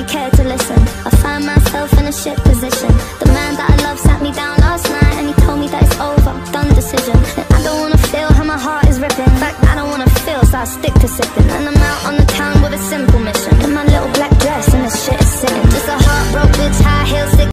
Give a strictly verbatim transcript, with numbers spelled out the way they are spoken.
you cared to listen. I find myself in a shit position. The man that I love sat me down last night and he told me that it's over, done decision. And I don't wanna feel how my heart is ripping. In fact, I don't wanna feel, so I stick to sipping. And I'm